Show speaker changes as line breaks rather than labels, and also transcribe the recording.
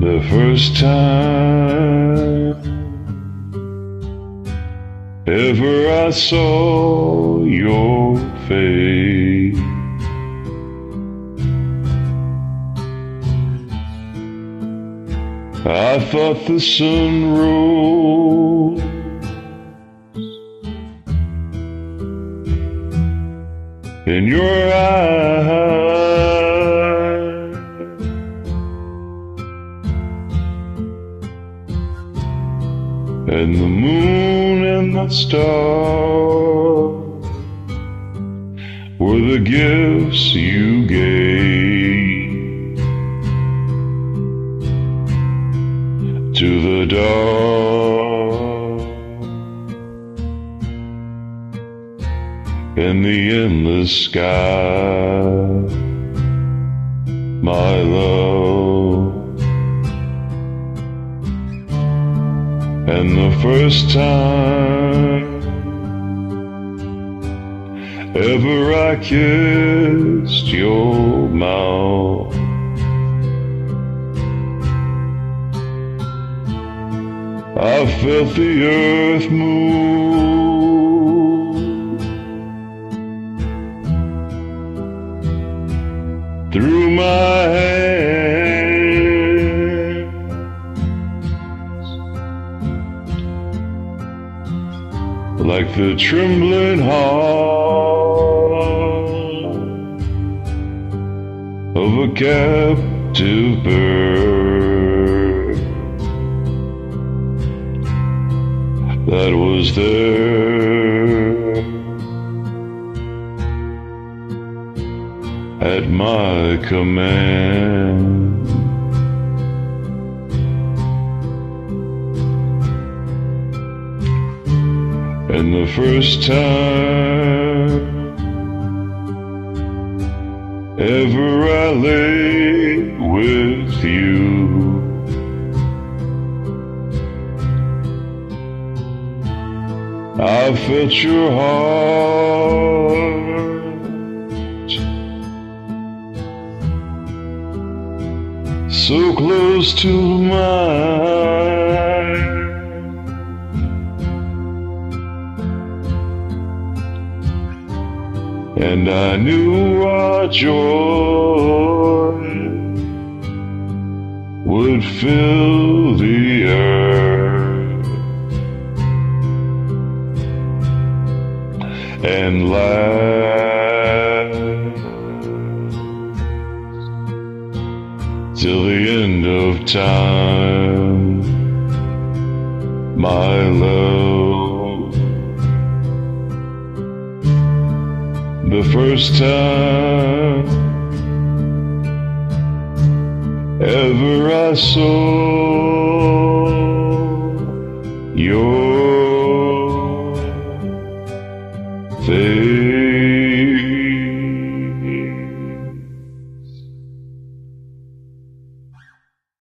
The first time ever I saw your face, I thought the sun rose in your eyes, and the moon and the stars were the gifts you gave to the dark and the endless sky, my love. And the first time ever I kissed your mouth, I felt the earth move through my hands, like the trembling heart of a captive bird that was there at my command. And the first time ever I lay with you, I felt your heart so close to mine, and I knew our joy would fill the earth and last till the end of time, my love. The first time ever I saw your